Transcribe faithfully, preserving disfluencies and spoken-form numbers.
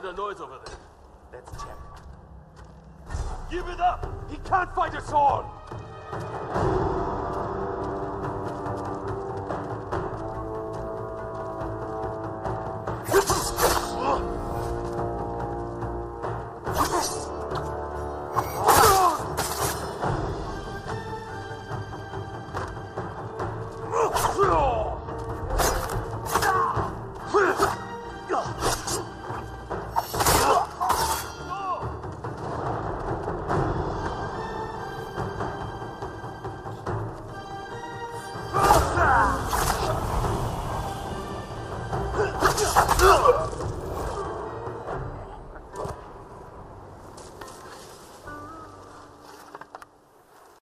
heard a noise over there. Let's check. Give it up! He can't fight us all!